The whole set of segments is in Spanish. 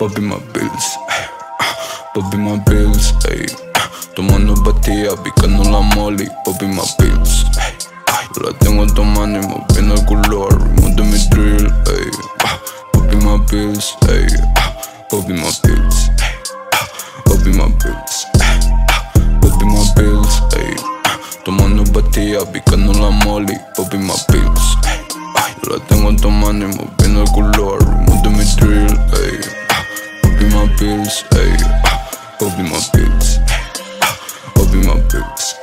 Popping my pills, popping my pills, ey. Tomando pastillas, picando la molly, popping my pills, ey. Yo la tengo tomando y moviendo el color, monto mi drill, ey. Popping my pills, ey. Popping my pills, ey. Popping my pills, popping my pills, ey. Tomando pastillas, picando la molly, popping my pills, ey. Yo la tengo tomando y moviendo el color, monto mi drill, ey. Popping my pills, ey. Popping my pills, popping my pills.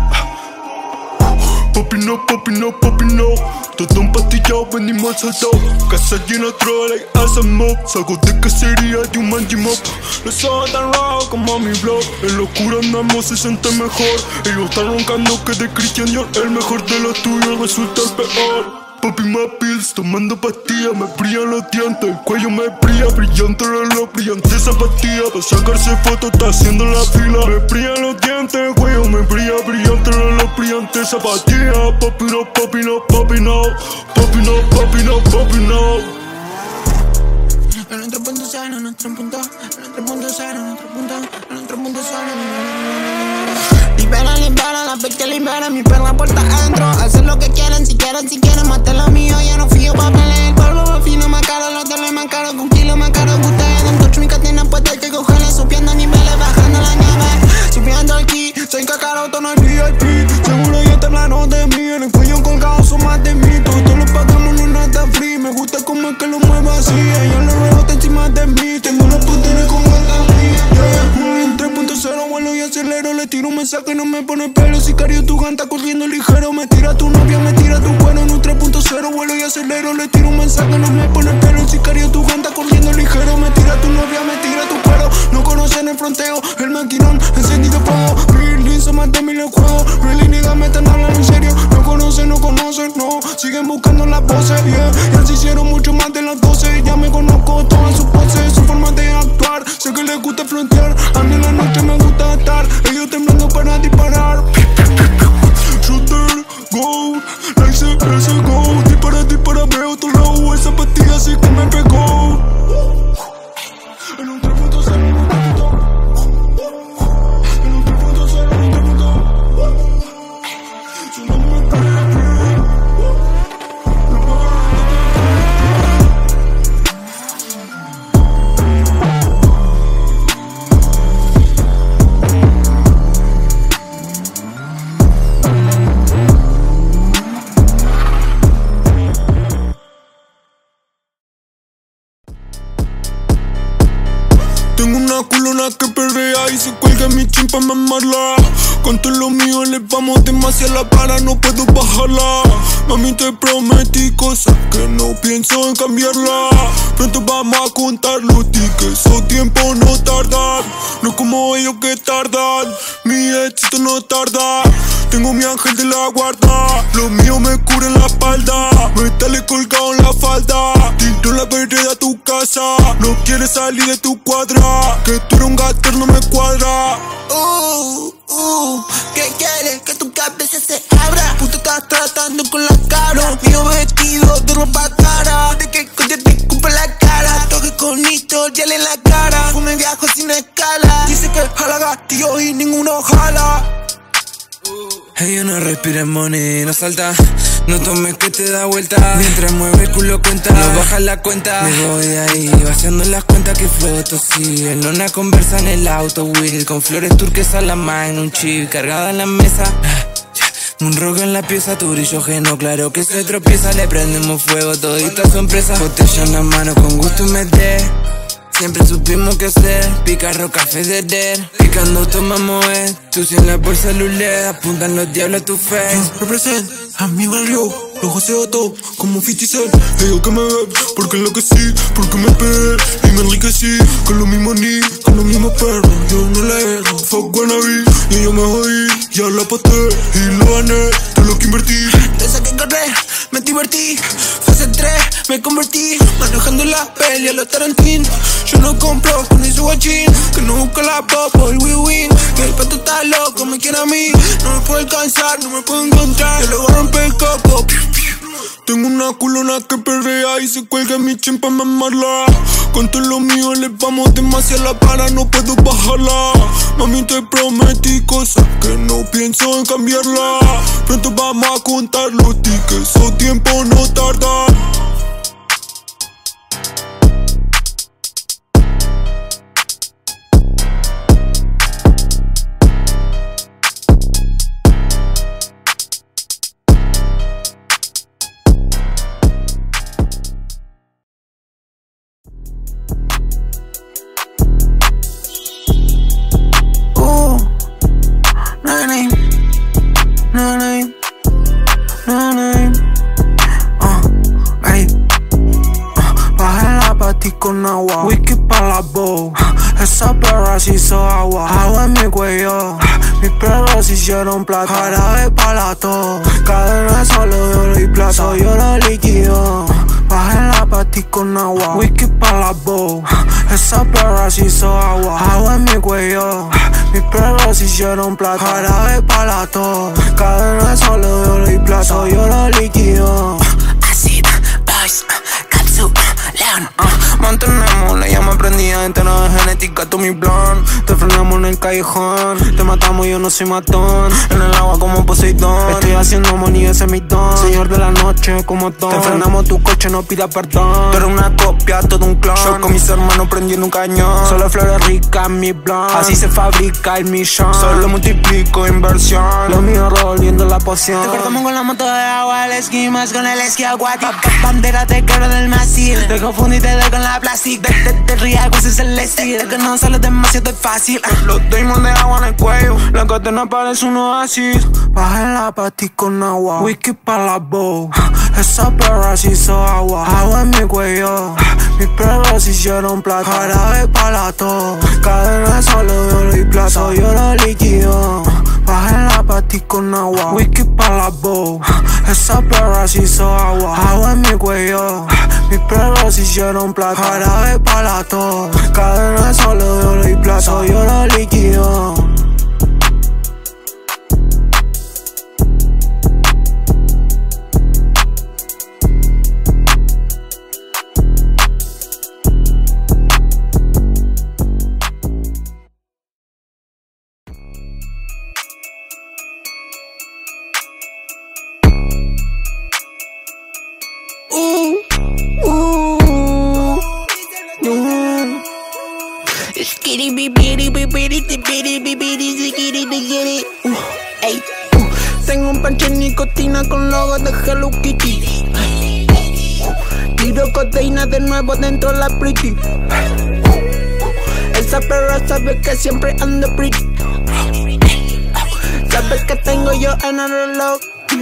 Popping up, todo empastillado, venimos al saltado. Casa llena, troll, like awesome mob. Salgo de cacería de un mangy mob. No son tan raros como mi blog. En locura andamos, se siente mejor. Ellos están roncando que de Christian Dior el mejor de los tuyos resulta el peor. Popping my pills, tomando pastillas, me brillan los dientes, el cuello me brilla, brillante el reloj, brillante zapatilla. Para sacarse fotos está haciendo la fila. Me brillan los dientes, el cuello me brilla, brillante el reloj, brillante zapatilla. Popping up, popping up, popping up, popping up, popping up, popping up. En nuestro punto sano, en nuestro punto, en nuestro punto sano, en nuestro punto, en nuestro punto sano. Libera, la fe que libera, mi perla puerta adentro. Hacen lo que quieren, si quieren matar lo mío. Ya no fío pa' pelear, el polvo más fino, más caro. Los teles más caros, con kilo más caro. Ustedes dan touch, mi cadena puesta, hay que cogerle. Subiendo niveles, bajando la nieve. Subiendo aquí, soy cacaroto, no es VIP. Seguro ya te hablaron de mí, en el cuello colgado son más de mí. Todos los patrimones no están free. Me gusta como es que lo muevo así. Ella lo rebota encima de mí. Tengo los poderes con el en 3.0 vuelo y acelero. Le tiro un mensaje y no me pone pelo. Sicario, tu ganta corriendo ligero. Me tira tu novia, me tira tu cuero. En un 3.0 vuelo y acelero. Le tiro un mensaje y no me pone pelo. Sicario, tu ganta corriendo ligero. Me tira tu novia, me tira tu cuero. No conocen el fronteo, el maquinón encendido fuego. Really, son más de 1000 el juego. Really, nigga, me están hablando en serio. No conocen, no. Siguen buscando las voces, yeah. Ya se hicieron mucho más de las 12. Ya me conozco todas sus poses, su forma de actuar. Sé que les gusta frontear. A mí en la noche me gusta estar. Ellos temblando para disparar. Shooter, go, like ese go. Dispara, veo otro low. Esa pastilla así que me pegó. En un 3.0, en un 3.0. Si no me cree. Tengo una culona que perrea y se cuelga mi chin pa' mamarla. Con todo lo mío le vamos demasiado la para, no puedo bajarla. Mami, te prometí cosas que no pienso en cambiarla. Pronto vamos a contar los tickets, o tiempo no tarda. No como ellos que tardan, mi éxito no tarda. Tengo mi ángel de la guarda, los míos me cubren la espalda. Metales colgado en la falda, tinto en la vereda a tu casa. No quieres salir de tu cuadra, que tú eres un gato no me cuadra. ¿Qué quieres? Que tu cabeza se abra. Puto estás tratando con la cara. Mío vestido de ropa cara. De que coño te escupe la cara. Toque con esto, gel en la cara. Fume viajo sin escala. Dice que jala gatillo y ninguno jala. Ella no respira money, no salta. No tomes que te da vuelta. Mientras mueve el culo cuenta, no baja la cuenta. Me voy de ahí, vaciando las cuentas que floto, sí. En una conversa en el auto, Will. Con flores turquesas la mano, un chip cargada en la mesa. Un rock en la pieza, tu brillo ajeno, claro que se tropieza. Le prendemos fuego, todita su empresa. Botella en la mano, con gusto meter. Siempre supimos qué hacer, picarro, café de der. Picando tomamos tú sin la bolsa luled. Apuntan los diablos a tu face. Represent a mi barrio, los joseo todo como 50 Cent. Ellos que me ven, porque enloquecí, porque me pegué y me enriquecí. Con los mismos ni, con los mismos perros, yo no le erro. Fuck wannabe, y yo me jodí, ya la paté y lo gané, todo lo que invertí. Te saqué correr, me divertí. Fase 3, me convertí. Manejando la peli a los Tarantino. Yo no compro con ese guachín, que no busca la pop, el win-win. Que el pato está loco, me quiere a mí. No me puede alcanzar, no me puede encontrar. Yo le voy a romper el coco. Tengo una culona que perrea y se cuelga en mi chin pa' mamarla. Con todo lo mío le vamos demasiado la para, no puedo bajarla. Mami, te prometí cosas que no pienso en cambiarla. Pronto vamos a contar los tickets, o tiempo no tarda. Con agua, whisky pa' la bow. Esa perra se hizo agua, agua en mi cuello. Mis perros hicieron plata, jarabe pa' la tos. Cadena solo de oro y plata, soy oro líquido. Bajé la pati con agua, whisky pa' la bow. Esa perra se hizo agua, agua en mi cuello. Mis perros hicieron plata, jarabe pa' la tos. Cadena solo de oro y plata, soy oro líquido. Acid, boys, capsule, león. Mantenemos la llama prendida, entera de genética, tú mi plan. Te frenamos en el callejón, te matamos, yo no soy matón. En el agua como Poseidón, estoy haciendo money, ese es mi don. Señor de la noche como Don. Te frenamos tu coche, no pidas perdón. Tú eres una copia, todo un clon. Yo con mis hermanos prendiendo un cañón. Solo flores ricas en mi plan, así se fabrica el millón. Solo multiplico inversión, lo mío revolviendo la poción. Te cortamos con la moto de agua, el esquí más con el esquí acuático. Bandera te quebro del masil, te confundí, te doy con la plástico. Te rías, ese es el estilo. Es que no sale demasiado fácil. Los diamonds de agua en el cuello, la cadena parece un oasis. Bajé la pati con agua, whisky pa' la bow. Esa perra se hizo agua, agua en mi cuello. Mis perros hicieron plata, jarabe pa' la tos. Cadena solo de oro y plata, soy oro líquido. Bajé la pati con agua, whisky pa' la bow. Esa perra se hizo agua, agua en mi cuello. Mis perros hicieron plata, jarabe pa' la tos. Cadena solo de oro y plata, soy oro líquido. Tengo un panche de nicotina con logo de Hello Kitty. Tiro codeína de nuevo dentro de la pretty. Esa perra sabe que siempre ando pretty. Sabe que tengo yo en el reloj.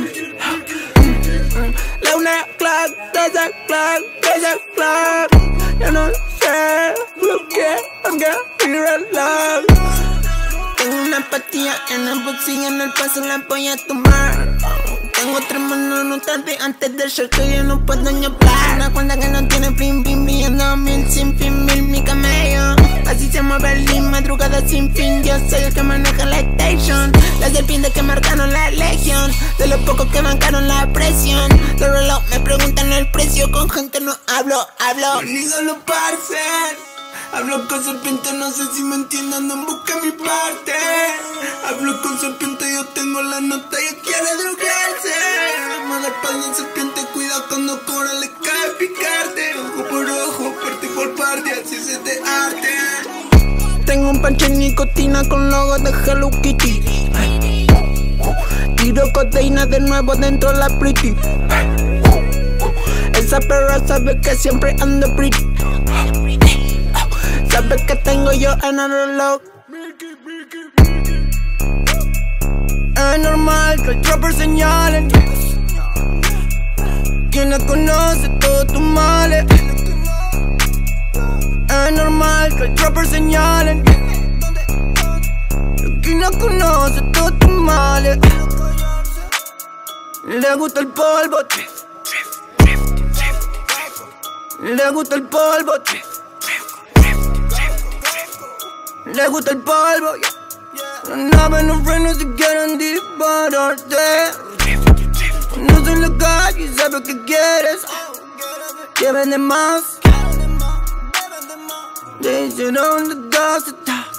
La 1 o'clock, 2 o'clock, 3 o'clock. Yo no sé lo que haga mi reloj. Tengo una pastilla en el bolsillo, en el paso la voy a tomar. Tengo 3 manos, no tarde antes del show que yo no puedo ni hablar. Una cuenta que no tiene fin, brillando mil sin fin, mil mi camello. Así se mueve el madrugada sin fin. Yo soy el que maneja la station. Las serpientes que marcaron la legión, de los pocos que bancaron la presión. Los reloj me preguntan el precio, con gente no hablo. Ni solo parcel. Hablo con serpiente, no sé si me entiendan, no busca mi parte. Hablo con serpiente, yo tengo la nota y quiere drogarse. Me da espalda serpiente, cuidado cuando cobra le cae picarte. Ojo por ojo, parte por parte, así se te arte. Tengo un panche de nicotina con logo de Hello Kitty. Tiro codeína de nuevo dentro de la pretty. Esa perra sabe que siempre ando pretty. Sabe que tengo yo en el reloj. Es normal que el trapper señale. Quien la conoce todos tus males. Es normal que el trapper señale. Quien la conoce todos tus males. Le gusta el polvo. Le gusta el polvo. Le gusta el polvo, Las naves no frenos si quieren dispararte. No soy la calle, sabes que quieres. Que vende más. Te hicieron las 12,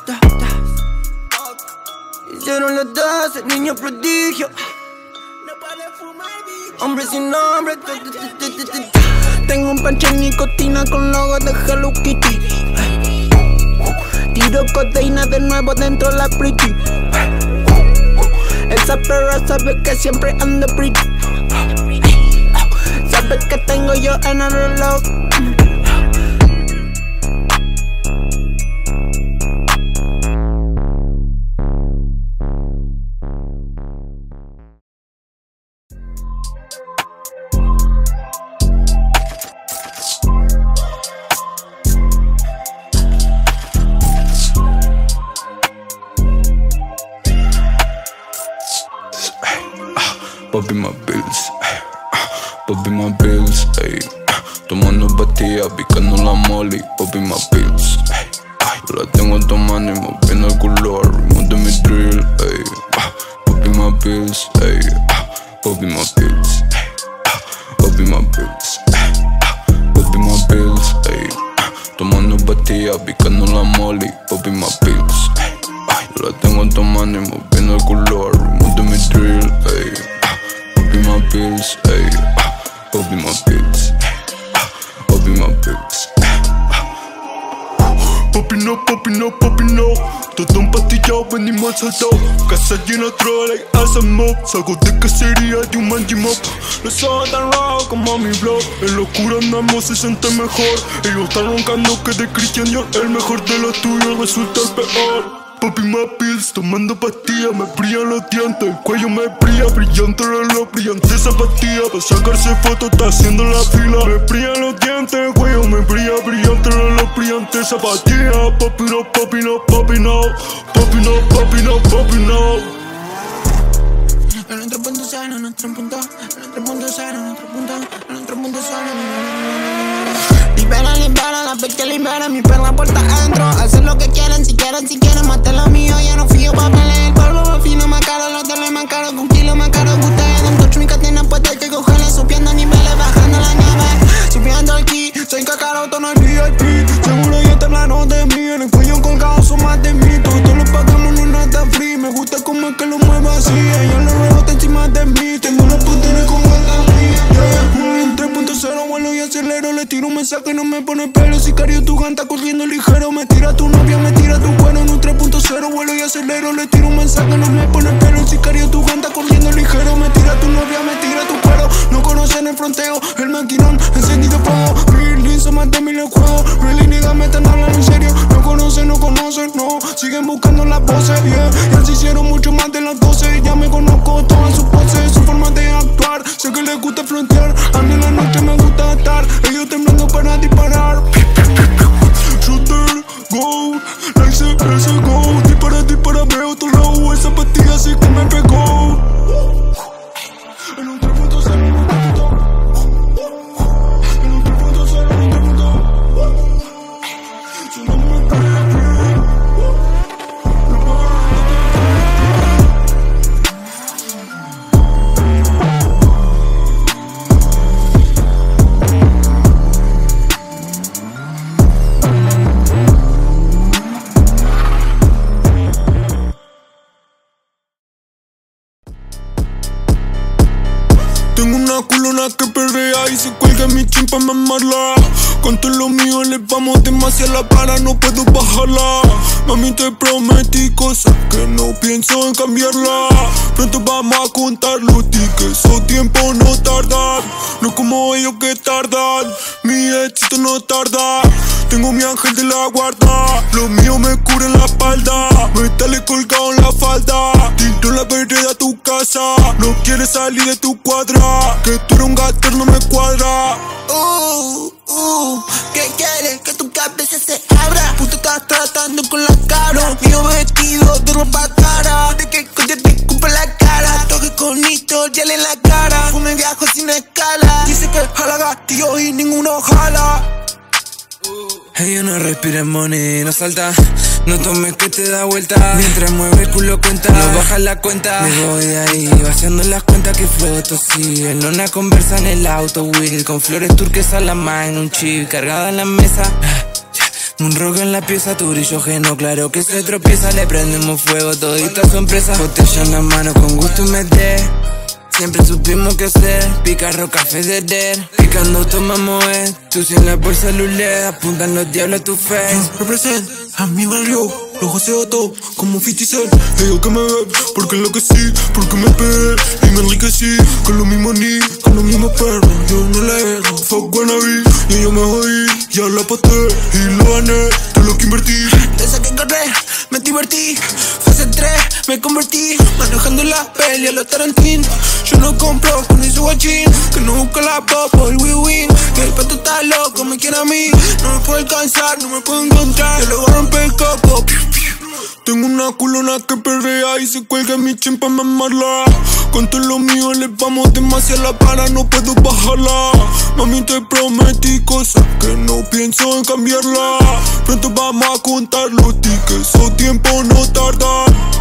hicieron las 12, niño prodigio. Hombre sin nombre. Tengo un panche en nicotina con logo de Hello Kitty. Tiro codeína de nuevo dentro de la pretty. Esa perra sabe que siempre ando pretty. Sabe que tengo yo en el reloj. Popping my pills, popping my pills, ey. Tomando pastillas, picando la molly, popping my pills, ey. Yo la tengo tomando y moviendo el color, ritmo mi drill, ey. Popping my pills, ey. Popping my pills, ey. Popping my pills, popping my pills, ey. Tomando pastillas, picando la molly, popping my pills, ey. Yo la tengo tomando y moviendo el color, ritmo mi drill, ey. Popping my pills, ayy, popping my pills, popping my pills. Popping up, todo empastillado, venimos al saltado. Casa llena trola y hacemos salgo de cacería de un mangy mop. Los ojos tan rojos como mi blog. En locura andamos, se siente mejor. Ellos están roncando que de Christian Dior el mejor de los tuyos resulta el peor. Popping my pills, tomando pastillas, me brillan los dientes, el cuello me brilla, brillante el reloj, brillante zapatilla, para sacarse fotos está haciendo la fila. Me brillan los dientes, el cuello me brilla, brillante el reloj, brillante zapatilla. Popping up, popping up, popping up, popping up, popping up, popping up. En nuestro punto sano, en nuestro punto, en nuestro punto sano, en nuestro punto, en nuestro punto sano. Libera, la fe que libera, mi perla puerta adentro. Hacen lo que quieren, si quieren matar lo mío, ya no fío pa' pelear. El polvo más fino, más caro, los teles más caros, con kilo más caro que ustedes. Don't touch mi cadena, pues hay que cogerle, subiendo niveles, bajando la nieve. Subiendo aquí, soy cacaroto, no es VIP. Seguro yo te hablaron de mí, en el cuello colgado son más de mí. Todos los pagamos, no está free. Me gusta como es que lo muevo así, ella lo rebota encima de mí. Tengo los poderes con el en 3.0 vuelo y acelero, le tiro un mensaje y no me pone pelo. Sicario, tu ganta corriendo ligero, me tira tu novia, me tira tu cuero. En un 3.0 vuelo y acelero, le tiro un mensaje, no me pone pelo. Sicario, tu ganta corriendo ligero, me tira tu novia, me tira tu cuero. No conocen el fronteo, el maquinón, encendido fuego. Really, son más de 1000 el juego. Really, nigga, me están hablando en serio. No conocen, no, siguen buscando las voces, yeah. Ya se hicieron mucho más de las 12. Ya me conozco todas sus poses, su forma de actuar. Sé que les gusta frontear, a mí en la noche me gusta estar. Ellos temblando para disparar. Shooter, go, like ese go. Dispara, veo tu low. Esa pastilla así que me pegó. En un 3.0, en un 3.0. Si no me crees, tengo una culona que perrea y se cuelga en mi chin pa' mamarla. Con todo lo mío le vamos demasiado la para, no puedo bajarla. Mami, te prometí cosas que no pienso en cambiarla. Pronto vamos a contar los tickets, o tiempo no tarda. No como ellos que tardan, mi éxito no tarda. Tengo mi ángel de la guarda, los míos me cubren la espalda. Metales colgado en la falda, tinto en la vereda a tu casa. No quieres salir de tu cuadra, que tú eres un gato no me cuadra. ¿Qué quieres? Que tu cabeza se abra. Puto estás tratando con la cara. Mío vestido de ropa cara. De que te escupe la cara. Toque con esto, gel en la cara. Fume viajo sin escala. Dice que jala gatillo y ninguno jala. Ella no respira money, no salta, no tomes que te da vuelta. Mientras mueve el culo cuenta, no baja la cuenta. Me voy de ahí, vaciando las cuentas que floto, sí. En una conversa en el auto, Will, con flores turquesas la mano, un chip cargada en la mesa. Un rock en la pieza, tu brillo ajeno, claro que se tropieza. Le prendemos fuego, todita su empresa. Botella en la mano, con gusto meter. Siempre supimos qué hacer, picarro, café de der. Picando tomamos tú sin la bolsa luled. Apuntan los diablos a tu face. Represent a mi barrio, lo joseo todo como 50 Cent. Ellos que me ven, porque enloquecí, porque me pegué y me enriquecí. Con los mismos ni, con los mismos perros, yo no le erro. Fuck wannabe, y yo me jodí, ya la paté y lo gané, todo lo que invertí. Desde que corré, me divertí. Fase 3, me convertí. Manejando la peli a los Tarantino. Yo no compro con ese guachín, que no busca la pop, el win-win. Que el pato está loco, me quiere a mí. No me puede alcanzar, no me puede encontrar. Yo le voy a romper el coco. Tengo una culona que perrea y se cuelga en mi chin pa' mamarla. Con todo lo mío le vamos demasiado la para, no puedo bajarla. Mami, te prometí cosas que no pienso en cambiarla. Pronto vamos a contar los tickets, o tiempo no tarda.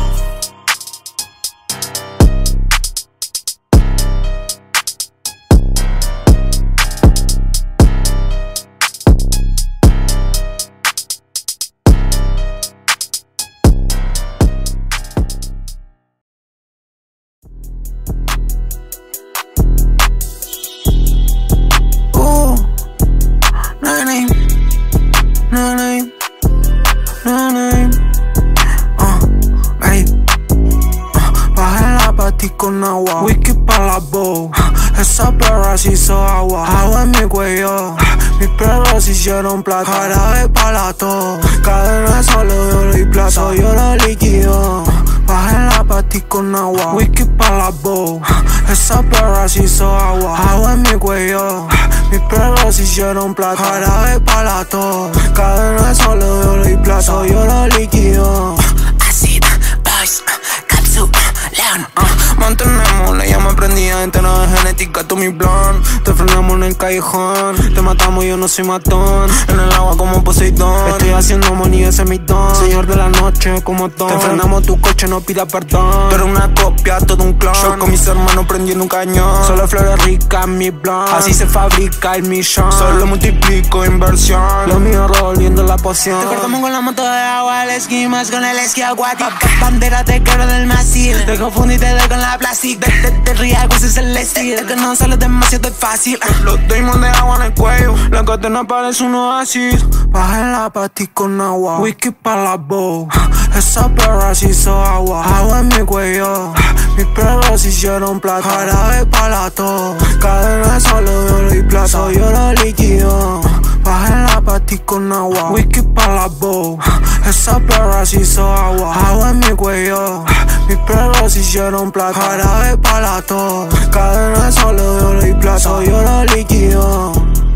Con agua, whisky pa' la bow. Esa perra se hizo agua, agua en mi cuello. Mis perros hicieron plata, jarabe pa' la tos. Cadena solo de oro y plata, soy oro líquido. Bajé la pati con agua, whisky pa' la bow. Esa perra se hizo agua, agua en mi cuello. Mis perros hicieron plata, jarabe pa' la tos. Cadena solo de oro y plata, soy oro líquido. Acid, boys, capsule, león. Mantenemos la llama prendida, entera de genética, tú mi plan. Te frenamos en el callejón, te matamos, yo no soy matón. En el agua como Poseidón, estoy haciendo money, ese es mi don. Señor de la noche como Don. Te frenamos tu coche, no pidas perdón. Tú eres una copia, todo un clon. Yo con mis hermanos prendiendo un cañón. Solo flores ricas en mi plan, así se fabrica el millón. Solo multiplico inversión, lo mío revolviendo la poción. Te cortamos con la moto de agua, el esquimas con el esquí acuático. Bandera te quebro del masil, te confundí, te doy con la plastic. De riesgo ese es el estilo, de que no sale demasiado fácil. Los diamonds de agua en el cuello, la cadena parece un oasis. Bajé la pati con agua, whisky pa' la bow. Esa perra se hizo agua, agua en mi cuello. Mis perros hicieron plata, jarabe pa' la tos. Cadena solo de oro y plata, soy oro líquido. Bajé la pati con agua, whisky pa' la bow. Esa perra se hizo agua, agua en mi cuello. Mis perros hicieron plata, jarabe pa' la tos. Cadena solo de oro y plata, soy oro líquido.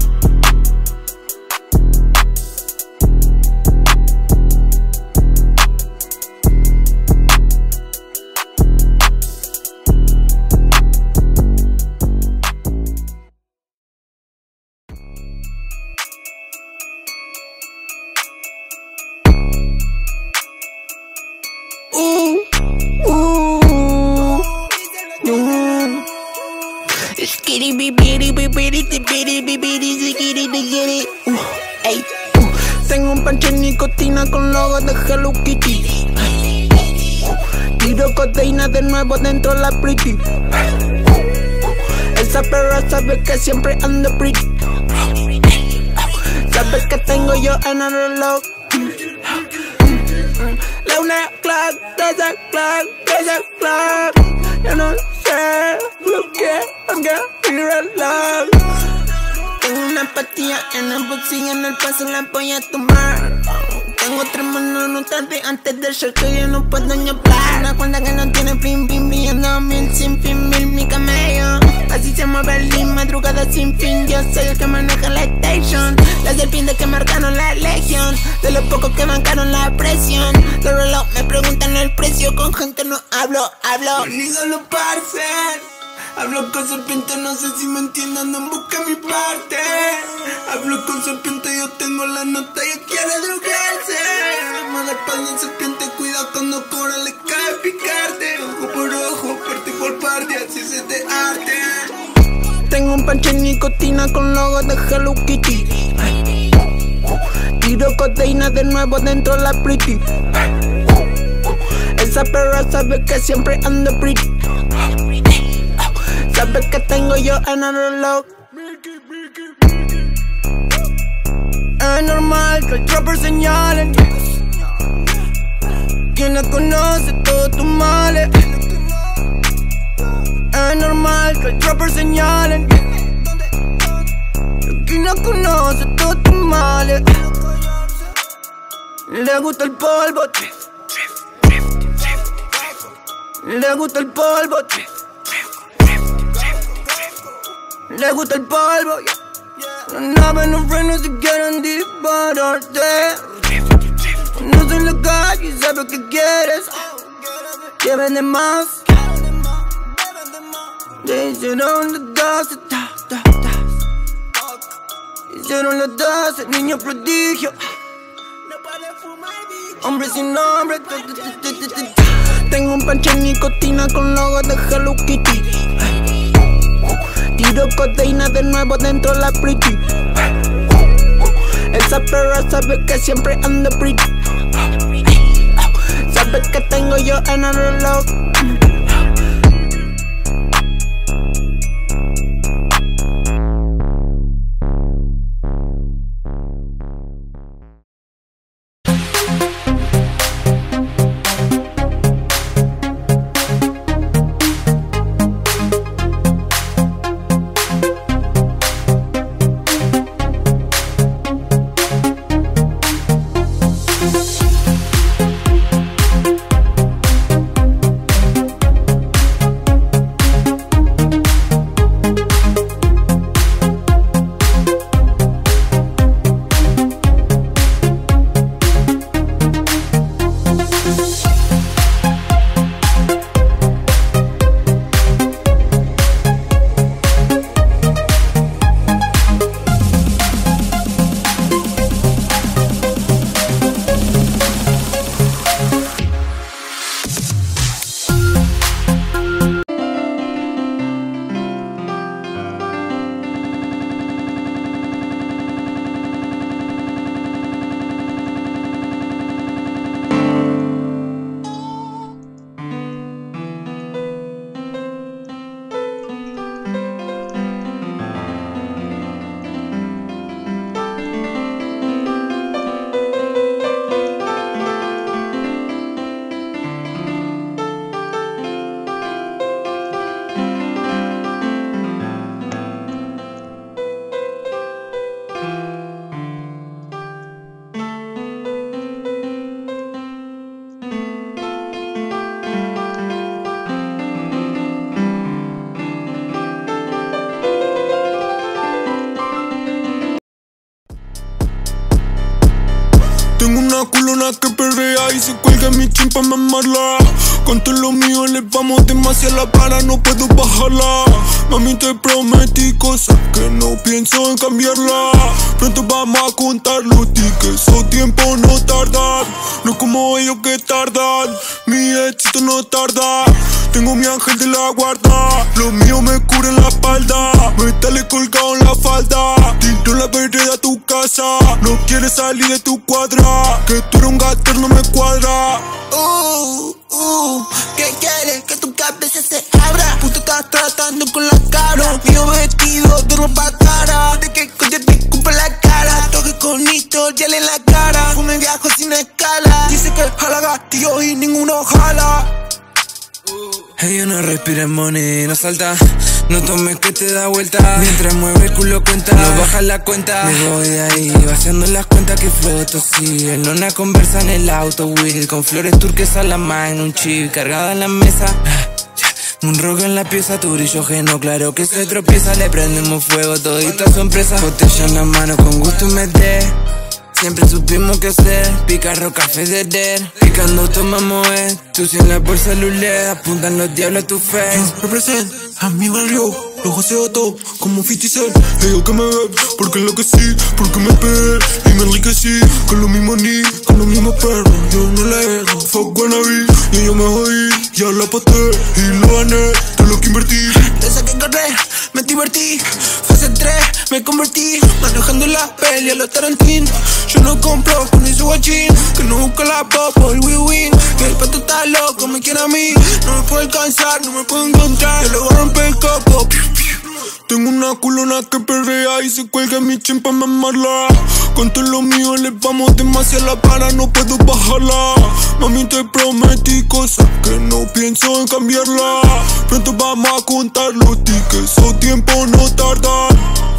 Tengo un pancho de nicotina con logo de Hello Kitty. Tiro codeína de nuevo dentro de la pretty. Esa perra sabe que siempre ando pretty. Sabe que tengo yo en el reloj. La 1 o'clock, 2 o'clock, 3 o'clock. Yo no sé lo que haga mi reloj. Tengo una pastilla en el bolsillo, en el paso la voy a tomar. Tengo 3 manos no tarde antes del show que yo no puedo ni hablar. Una cuenta que no tiene fin, brillando mil sin fin, mil mi camello. Así se mueve el madrugada sin fin. Yo soy el que maneja la station. Las serpientes que marcaron la legión, de los pocos que bancaron la presión. Los reloj me preguntan el precio, con gente no hablo. Ni solo parce. Hablo con serpiente, no sé si me entiendan, no busca mi parte. Hablo con serpiente, yo tengo la nota y quiere drogarse. Me da espalda en serpiente, cuidado cuando cobra le cae picarte. Ojo por ojo, parte por parte, así se te arte. Tengo un panche en nicotina con logo de Hello Kitty. Tiro codeína de nuevo dentro de la pretty. Esa perra sabe que siempre ando pretty. Sabe que tengo yo en el reloj. Es normal que el trapper señale. Quien la conoce todos tus males. Es normal que el trapper señale. Quien la conoce todos tus males. Le gusta el polvo. Le gusta el polvo. Le gusta el polvo. Las naves no frenos si quieren dispararte. No soy la calle y sabes que quieres. Lleven de más. Hicieron las 12. Hicieron las 12, niño prodigio. Hombre sin nombre. Tengo un panche en nicotina con logo de Hello Kitty. Tiro codeína de nuevo dentro de la pretty. Esa perra sabe que siempre ando pretty. Sabe que tengo yo en el reloj. Tengo una culona que perrea y se cuelga en mi chin pa' mamarla. Con todo lo mío le vamos demasiado la para, no puedo bajarla. Mami, te prometí cosas que no pienso en cambiarla. Pronto vamos a contar los tickets, o tiempo no tarda. No como ellos que tardan, mi éxito no tarda. Tengo mi ángel de la guarda, los míos me cubren la espalda. Metales colgado en la falda, tiro la vereda a tu casa. No quieres salir de tu cuadra, que tú eres un gato no me cuadra. ¿Qué quieres? Que tu cabeza se abra. Puto estás tratando con la cara. Mío vestido de ropa cara. De que coño te escupe la cara. Toque con esto, gel en la cara. Fume viajo sin escala. Dice que jala gatillo y ninguno jala. Ella no respira money, no salta. No tomes que te da vuelta. Mientras mueve el culo cuenta, no baja la cuenta. Me voy de ahí, vaciando las cuentas que floto, sí. El nona conversa en el auto, Will. Con flores turquesas la mano, un chip cargada en la mesa. Un rock en la pieza, tu brillo ajeno, claro que se tropieza. Le prendemos fuego, todita su empresa. Botella en la mano, con gusto meter. Siempre supimos qué hacer, picarro, café de der. Traficando tomamos tú si en la bolsa Luled apuntan los diablos a tu face. Yo represent a mi barrio, lo joseo todo como 50 Cent. Ellos que me ven, porque enloquecí, porque me pegué y me enriquecí. Con los mismos ni, con los mismos perros, yo no le erro. Fuck wannabe, y yo me jodí, ya la paté y lo gané, todo lo que invertí. Desde que corré, me divertí. Fase 3, me convertí. Manejando la peli a los Tarantino. Yo no compro con ese guachín. Que no busca la pop o el win-win. Que el pato está loco, me quiere a mí. No me puede alcanzar, no me puede encontrar. Yo le voy a romper el coco. Tengo una culona que perrea y se cuelga en mi chin pa' mamarla. Con todo lo mío le vamos demasiado la para, no puedo bajarla. Mami, te prometí cosas que no pienso en cambiarla. Pronto vamos a contar los tickets, o tiempo no tarda.